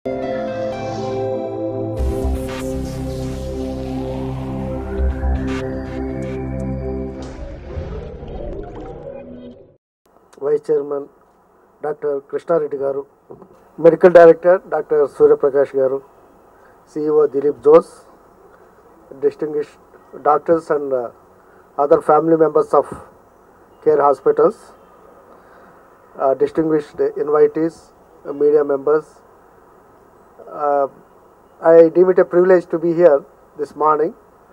Vice Chairman Dr. Krishna Reddy Garu, Medical Director Dr. Surya Prakash Garu, CEO Dilip Jose, distinguished doctors and other family members of Care Hospitals, distinguished invitees, media members. I deem it a privilege to be here this morning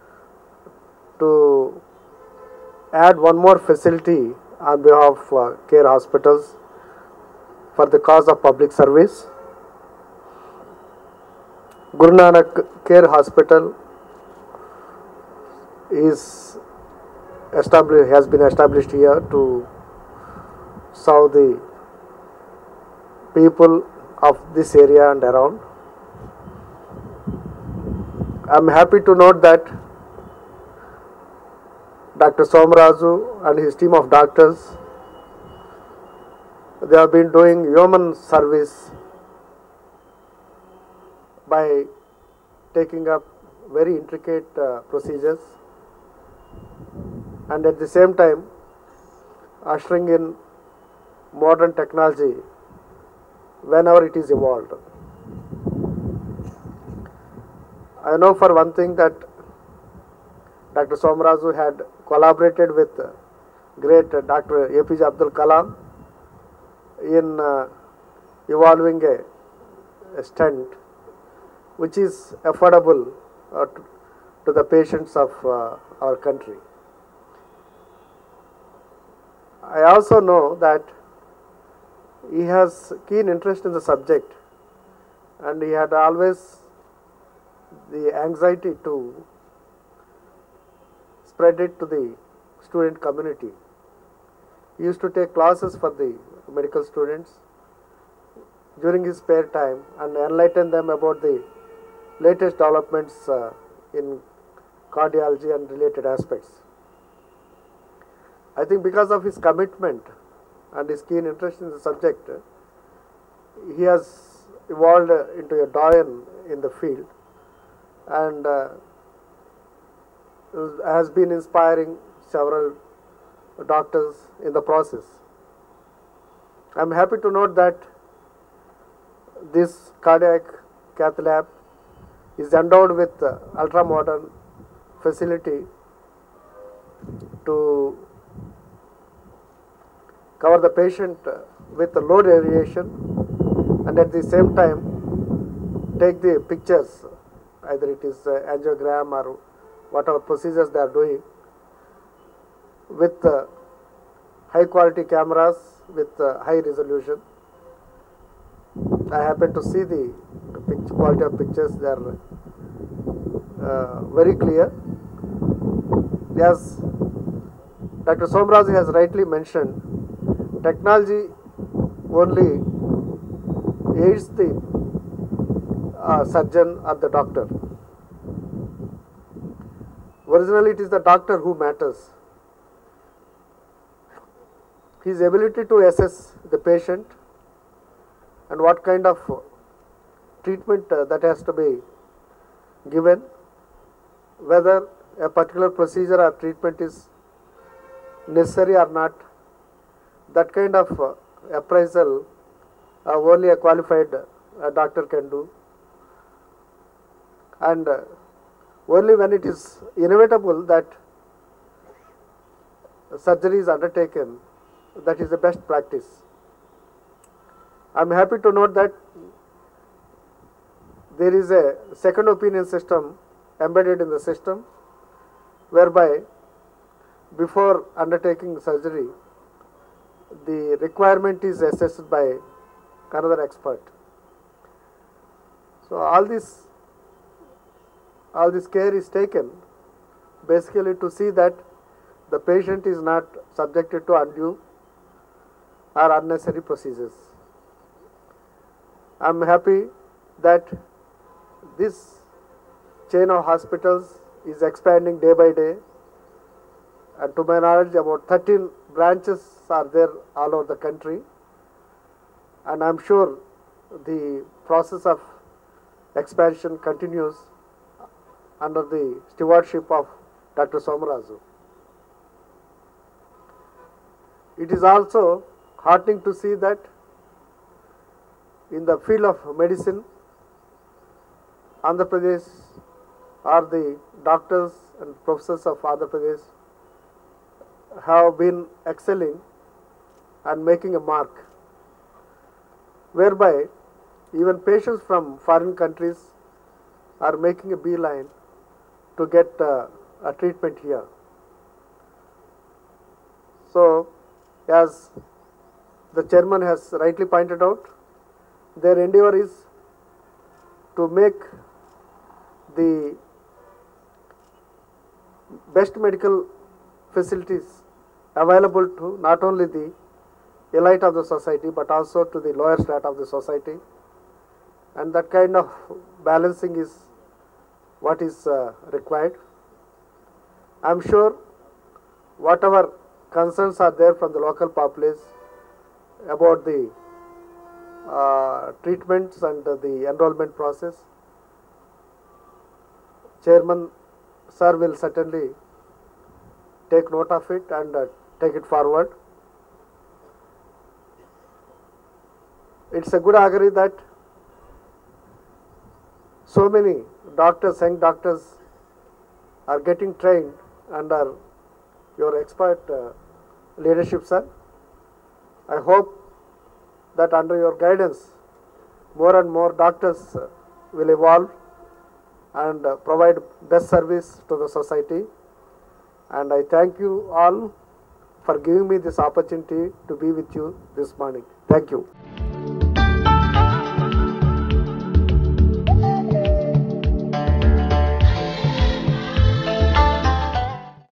to add one more facility on behalf of Care Hospitals for the cause of public service. Guru Nanak Care Hospital has been established here to serve the people of this area and around. I am happy to note that Dr. Somaraju and his team of doctors, they have been doing human service by taking up very intricate procedures and at the same time ushering in modern technology whenever it is evolved. I know for one thing that Dr. Somaraju had collaborated with great Dr. APJ Abdul Kalam in evolving a stent which is affordable to the patients of our country. I also know that he has keen interest in the subject and he had always the anxiety to spread it to the student community. He used to take classes for the medical students during his spare time and enlighten them about the latest developments in cardiology and related aspects. I think because of his commitment and his keen interest in the subject, he has evolved into a doyen in the field and has been inspiring several doctors in the process. I am happy to note that this cardiac cath lab is endowed with ultra modern facility to cover the patient with low radiation and at the same time take the pictures, either it is angiogram or whatever procedures they are doing, with high quality cameras with high resolution. I happen to see the quality of pictures, they are very clear. As Dr. Somaraju has rightly mentioned, technology only aids the surgeon or the doctor. Originally, it is the doctor who matters. His ability to assess the patient and what kind of treatment that has to be given, whether a particular procedure or treatment is necessary or not, that kind of appraisal only a qualified doctor can do. And only when it is inevitable that surgery is undertaken, that is the best practice. I am happy to note that there is a second opinion system embedded in the system, whereby before undertaking surgery, the requirement is assessed by another expert. So all this care is taken basically to see that the patient is not subjected to undue or unnecessary procedures. I am happy that this chain of hospitals is expanding day by day, and to my knowledge about 13 branches are there all over the country, and I am sure the process of expansion continues under the stewardship of Dr. Somaraju. It is also heartening to see that in the field of medicine, Andhra Pradesh or the doctors and professors of Andhra Pradesh have been excelling and making a mark, whereby even patients from foreign countries are making a beeline to get a treatment here. So, as the chairman has rightly pointed out, their endeavor is to make the best medical facilities available to not only the elite of the society but also to the lower strata of the society, and that kind of balancing is what is required. I am sure whatever concerns are there from the local populace about the treatments and the enrollment process, Chairman Sir will certainly take note of it and take it forward. It's a good augury that so many doctors, young doctors, are getting trained under your expert leadership, sir. I hope that under your guidance, more and more doctors will evolve and provide best service to the society. And I thank you all for giving me this opportunity to be with you this morning. Thank you.